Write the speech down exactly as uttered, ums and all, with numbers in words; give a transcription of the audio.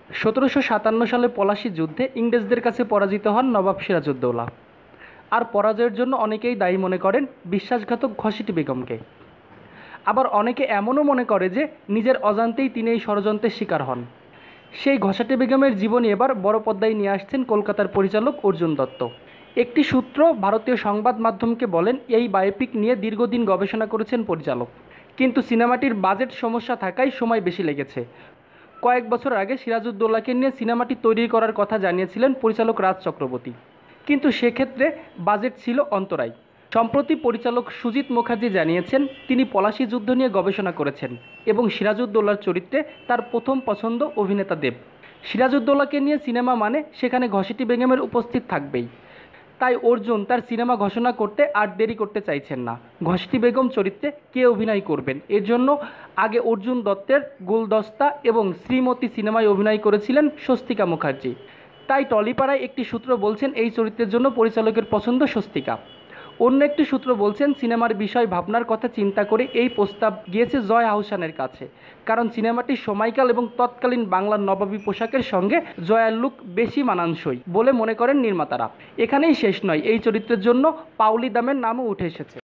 সতেরোশো সাতান্ন সালে পলাশী যুদ্ধে ইংরেজদের কাছে পরাজিত হন নবাব সিরাজউদ্দৌলা। আর পরাজয়ের জন্য অনেকেই দায়ী মনে করেন বিশ্বাসঘাতক ঘসেটি বেগমকে। আবার অনেকে এমনও মনে করে যে নিজের অজান্তেই তিনি এই ষড়যন্ত্রের শিকার হন। সেই ঘসেটি বেগমের জীবনী এবার বড় পর্দায় নিয়ে আসছেন কলকাতার পরিচালক অর্জুন দত্ত। একটি সূত্র ভারতীয় সংবাদ মাধ্যমকে বলেন, এই বায়োপিক নিয়ে দীর্ঘদিন গবেষণা করেছেন পরিচালক, কিন্তু সিনেমাটির বাজেট সমস্যা থাকায় সময় বেশি লেগেছে। কয়েক বছর আগে সিরাজউদ্দৌলাকে নিয়ে সিনেমাটি তৈরি করার কথা জানিয়েছিলেন পরিচালক রাজ চক্রবর্তী, কিন্তু সেক্ষেত্রে বাজেট ছিল অন্তরায়। সম্প্রতি পরিচালক সুজিত মুখার্জি জানিয়েছেন তিনি পলাশী যুদ্ধ নিয়ে গবেষণা করেছেন এবং সিরাজউদ্দৌলার চরিত্রে তার প্রথম পছন্দ অভিনেতা দেব। সিরাজউদ্দৌলাকে নিয়ে সিনেমা মানে সেখানে ঘসেটি বেগমের উপস্থিত থাকবেই। তাই অর্জুন তার সিনেমা ঘোষণা করতে আর দেরি করতে চাইছেন না। ঘসেটি বেগম চরিত্রে কে অভিনয় করবেন, এর জন্য আগে অর্জুন দত্তের গুলদস্তা এবং শ্রীমতী সিনেমায় অভিনয় করেছিলেন স্বস্তিকা মুখার্জি। তাই টলিপাড়ায় একটি সূত্র বলছেন এই চরিত্রের জন্য পরিচালকের পছন্দ স্বস্তিকা। অন্য একটি সূত্র বলছেন সিনেমার বিষয় ভাবনার কথা চিন্তা করে এই প্রস্তাব গিয়েছে জয়া আহসানের কাছে, কারণ সিনেমাটির সময়কাল এবং তৎকালীন বাংলার নবাবী পোশাকের সঙ্গে জয়ার লুক বেশি মানানসই বলে মনে করেন নির্মাতারা। এখানেই শেষ নয়, এই চরিত্রের জন্য পাওলি দামের নামও উঠে এসেছে।